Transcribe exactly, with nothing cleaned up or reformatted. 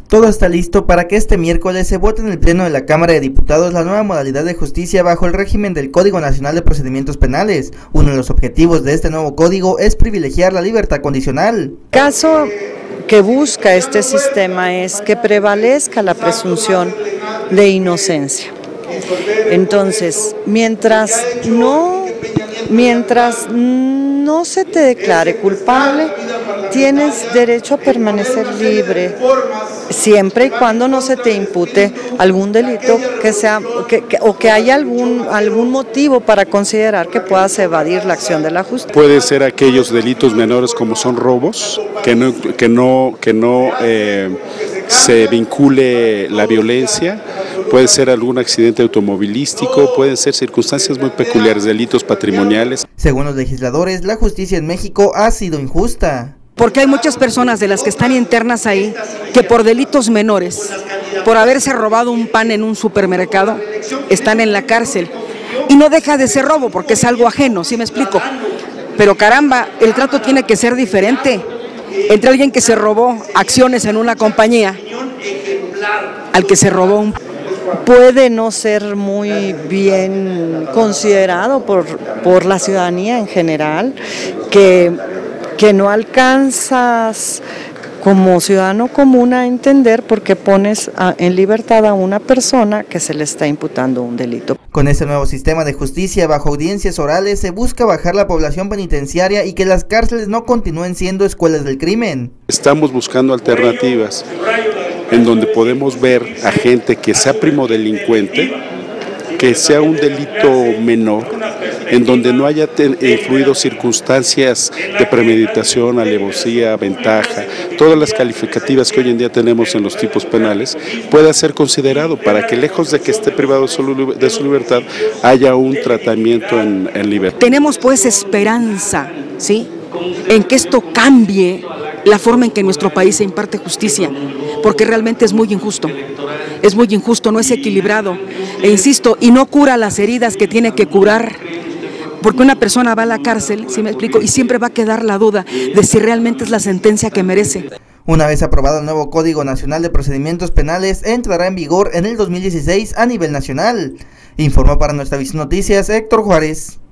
Todo está listo para que este miércoles se vote en el Pleno de la Cámara de Diputados la nueva modalidad de justicia bajo el régimen del Código Nacional de Procedimientos Penales. Uno de los objetivos de este nuevo código es privilegiar la libertad condicional. El caso que busca este sistema es que prevalezca la presunción de inocencia. Entonces, mientras no, mientras no se te declare culpable, tienes derecho a permanecer libre, siempre y cuando no se te impute algún delito que sea que, que, o que haya algún algún motivo para considerar que puedas evadir la acción de la justicia. Puede ser aquellos delitos menores como son robos, que no que no que no eh, se vincule la violencia, puede ser algún accidente automovilístico, pueden ser circunstancias muy peculiares, delitos patrimoniales. Según los legisladores, la justicia en México ha sido injusta. Porque hay muchas personas de las que están internas ahí que por delitos menores, por haberse robado un pan en un supermercado, están en la cárcel. Y no deja de ser robo porque es algo ajeno, ¿sí me explico? Pero caramba, el trato tiene que ser diferente entre alguien que se robó acciones en una compañía al que se robó un... Puede no ser muy bien considerado por, por la ciudadanía en general, que... que no alcanzas como ciudadano común a entender por qué pones a, en libertad a una persona que se le está imputando un delito. Con este nuevo sistema de justicia bajo audiencias orales se busca bajar la población penitenciaria y que las cárceles no continúen siendo escuelas del crimen. Estamos buscando alternativas en donde podemos ver a gente que sea primodelincuente, que sea un delito menor, en donde no haya influido circunstancias de premeditación, alevosía, ventaja, todas las calificativas que hoy en día tenemos en los tipos penales, pueda ser considerado para que lejos de que esté privado de su, de su libertad, haya un tratamiento en, en libertad. Tenemos pues esperanza, ¿sí?, en que esto cambie la forma en que en nuestro país se imparte justicia, porque realmente es muy injusto, es muy injusto, no es equilibrado, e insisto, y no cura las heridas que tiene que curar. Porque una persona va a la cárcel, ¿sí me explico? Y siempre va a quedar la duda de si realmente es la sentencia que merece. Una vez aprobado el nuevo Código Nacional de Procedimientos Penales, entrará en vigor en el dos mil dieciséis a nivel nacional. Informó para Nuestra Visión Noticias Héctor Juárez.